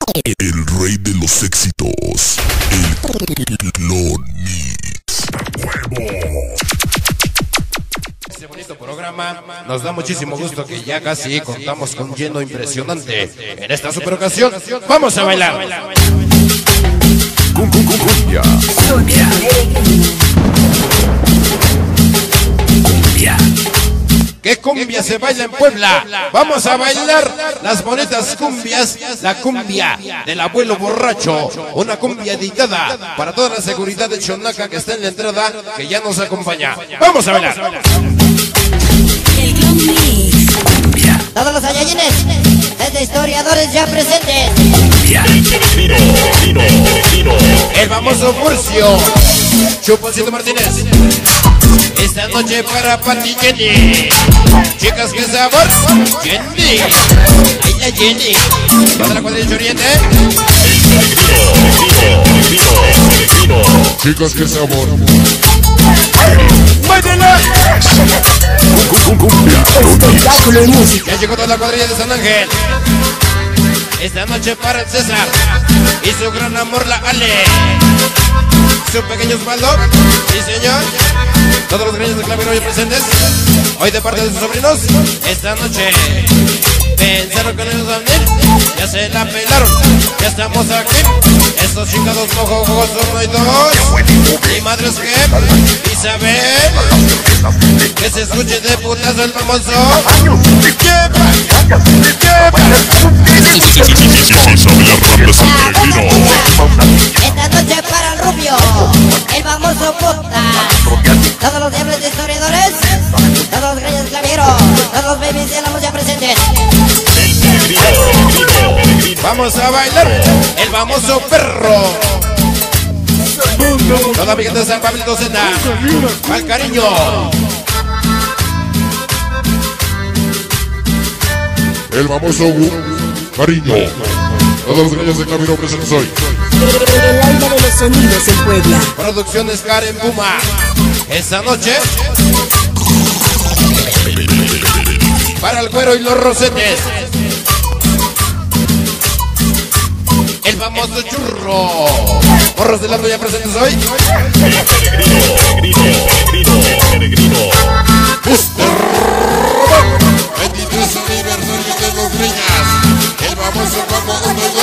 El rey de los éxitos, el Clon Mix. Este bonito programa nos da muchísimo gusto que ya casi contamos con un lleno impresionante. En esta super ocasión, vamos a bailar. Cumbia. Cumbia. Cumbia. ¿Qué cumbia se baila en Puebla? Vamos a bailar las bonitas cumbias, la cumbia del abuelo borracho, una cumbia editada para toda la seguridad de Chonaca que está en la entrada, que ya nos acompaña. ¡Vamos a bailar! El Clon Mix. Cumbia. Todos los Saiyajines, desde historiadores ya presentes. Cumbia. El famoso Furcio, Chuponcito Martínez. Esta noche para Pati Jenny. Chicas, qué sabor. Jenny. Ay, la Jenny. ¿Dónde la cuadrilla Oriente? Chicas, qué sabor. ¡Báilala! Cumbia. Espectáculo de música. Ya llegó toda la cuadrilla de San Ángel. Esta noche para el César y su gran amor la Ale. Su pequeño Osvaldo, sí señor. Todos los grandes de Clavero hoy presentes. Hoy de parte de sus sobrinos. Esta noche pensaron que no nos van a venir. Ya se la pelaron, ya estamos aquí. Estos chingados mojos uno y dos. Mi madre es que Isabel. Que se escuche de putazo el famoso. Lleva. Esta noche para el Rubio, el famoso puta. Todos los diablos de historiadores, todos los grandes clavieros, todos los babies de la música presentes. Vamos a bailar el famoso perro. Toda mi gente de San Pablo Z. Al cariño. El famoso cariño. Todos los gallos de Clavero presentes hoy. El alma de los sonidos en Puebla. Producciones Karen Puma. Esta noche para el Cuero y los Rosetes. El famoso Churro. Morros del Lando ya presentes hoy. Buster. 23 aniversario de los Greñas. El famoso Paco 1 y 2.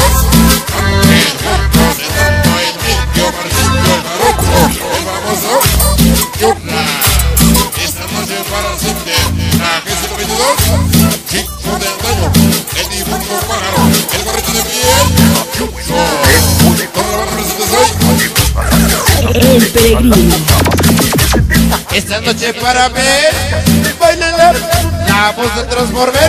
El Miquio Marquillo, el Baroco. El famoso Churra. Esta noche para el Cinte. La G122. Chico de antaño. El difunto pájaro. El gorrito de piel. Chucho. Toda la banda presentes hoy. El peregrino. Esta noche para ver. Bailar la voz del Transformer.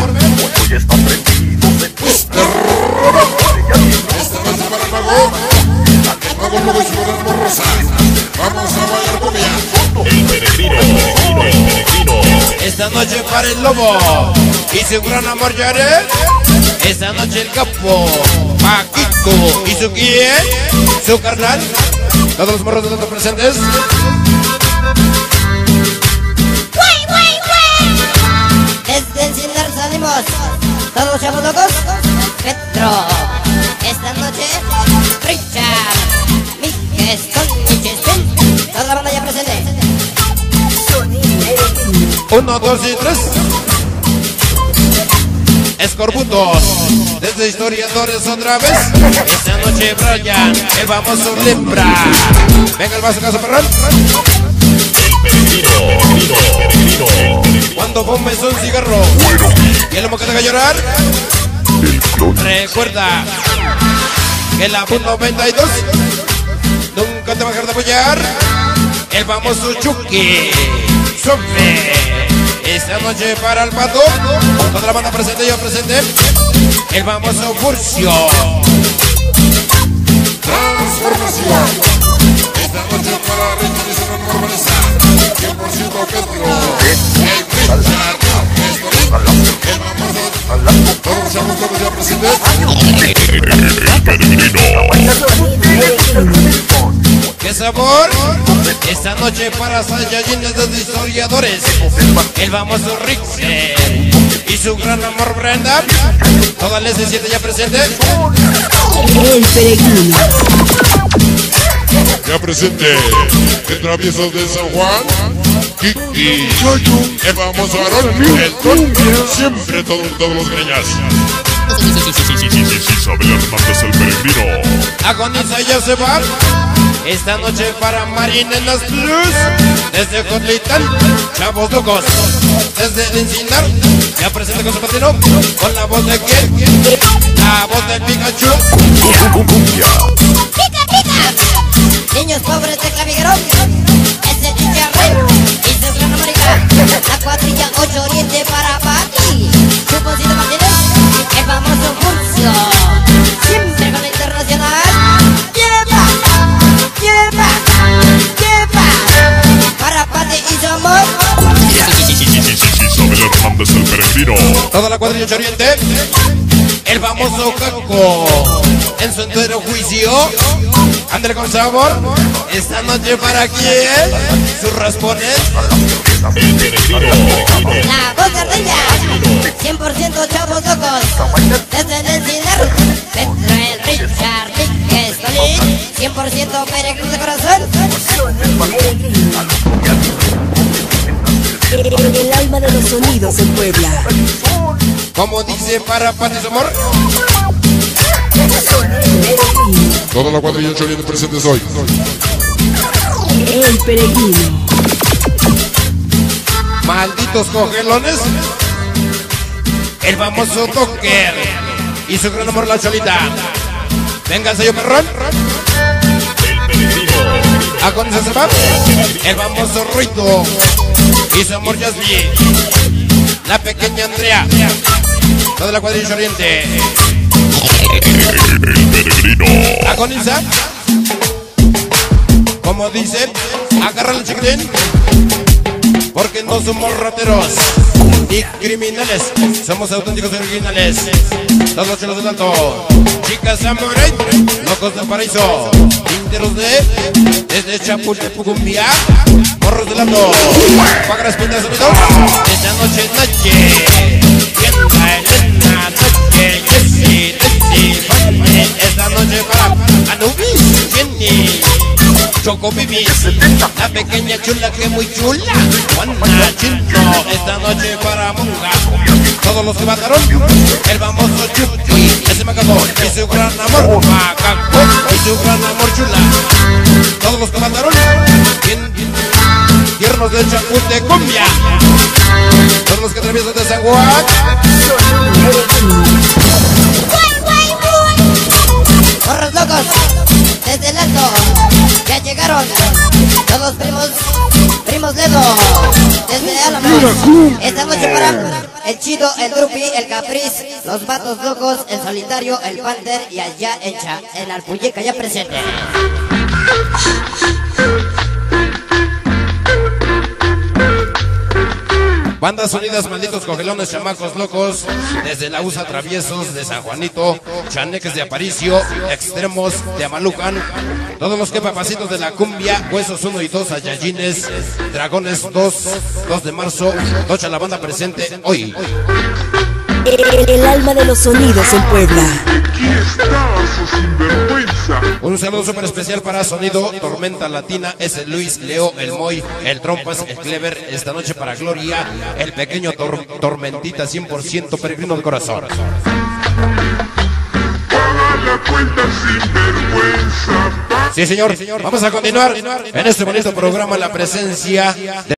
Buster. Esta noche para el mago. El mago luego y su gran borrosa. Vamos a bailar cumbia. Esta noche para el lobo y su gran amor Jared. Esta noche el capo Paquito y su quién, su carnal. Todos los morros de los presentes. Desde el Cinder salimos, todos los chavos locos. Petro, esta noche Richard, Miguel, Tony, Chespin, toda la banda ya presente. 1, 2 y 3. Escorbutos, desde historiadores otra vez. Esta noche Brian, el famoso Lembra. Venga el vaso caso perrón. Cuando fumes un cigarro y el humo que te haga llorar, recuerda que la PUN 92 nunca te va a dejar de apoyar. El famoso Chucky Sofre. Esta noche para el Pato, toda la banda presente, yo presente. El famoso Furcio. Transformación. Esta noche para Richard y su gran Vanessa. 100% Pedro. El Richard. El famoso. Todos los chavos todos ya presentes. ¡Qué sabor! Esta noche para Saiyajines de historiadores. El famoso Rixel y su gran amor Brenda. Toda la S7 ya presente. El peregrino. Ya presente, el travieso de San Juan, Kiki, el famoso Aarón, el Ton, siempre todos los greñas. Isabel Hernández el peregrino. Agoniza ya se va. Esta noche para Marinenas Plus. Desde Cotlitán, Chavos Locos. Desde el Encinar, ya presente con su patino. Con la voz de quién? La voz del Pikachu. Cumbia. ¡Pica, pica! Niños pobres de Claviguerón. Es el chicharrón y su gran América. La cuadrilla 8 Oriente para Pati. Chuponcito Martínez, el famoso Furcio. Siempre con la internacional. ¡Lleva! ¡Lleva! ¡Lleva! Para Pati y su amor. Isabel Hernández el peregrino. Toda la cuadrilla 8 Oriente. El famoso Caco. En su entero juicio. Ándale con sabor. Esta noche para quién? Sus raspones. El peregrino. La voz de Ardilla, 100% Chavos Locos. Desde el Encinar, Petro, el Richard, Miguel, Solín, 100% Peregrino de corazón. El alma de los sonidos en Puebla. Como dice para Pati su amor. Toda la cuadrilla 8 Oriente presentes hoy. El peregrino. Malditos cogelones. El famoso Docker y su gran amor la Cholita. Vénganse yo perrón. El peregrino. A con ese se va. El famoso Ruido y su amor Jasmine. La pequeña Andrea. Toda la cuadrilla Oriente. El peregrino. Agoniza. Como dice, agárrale chiquitín. Porque no somos rateros ni criminales, somos auténticos y originales. Todos los chelos del alto, chicas samurai, locos del paraíso, tinteros desde Chapultepec, Cumbia, morros del alto, pájaras pintas sonidos. Esta noche, Tienda Elena, noche, Jessie, Fanny. Esta noche para Anubis, Jenny, Choco Bibi, la pequeña chula que muy chula, Juana Chino. Esta noche para Monga, todos los que mataron, el famoso Chucky, ese macaco y su gran amor, macaco y su gran amor chula. Todos los que mataron, tiernos de Chapute Cumbia, todos los que atraviesan de San Juan. Morros locos, desde el alto, ya llegaron todos primos Ledo, desde Álamos. Esta noche para el Chido, el Drupi, el Capriz, los Vatos Locos, el Solitario, el Panther y allá en Alpuyeca ya presente. Bandas unidas, malditos cogelones, chamacos locos, desde la USA Traviesos de San Juanito, Chaneques de Aparicio, Extremos de Amalucan, todos los que papacitos de la cumbia, Huesos 1 y 2, Ayayines, Dragones 2 de marzo, Tocha la banda presente hoy. El alma de los sonidos en Puebla. Aquí está su sinvergüenza. Un saludo súper especial para Sonido Tormenta Latina, es el Luis, Leo, el Moy, el Trompas, el Clever. Esta noche para Gloria, el pequeño Tormentita, 100% peregrino de corazón. Paga la cuenta sinvergüenza. Sí, señor. Vamos a continuar en este bonito programa, la presencia de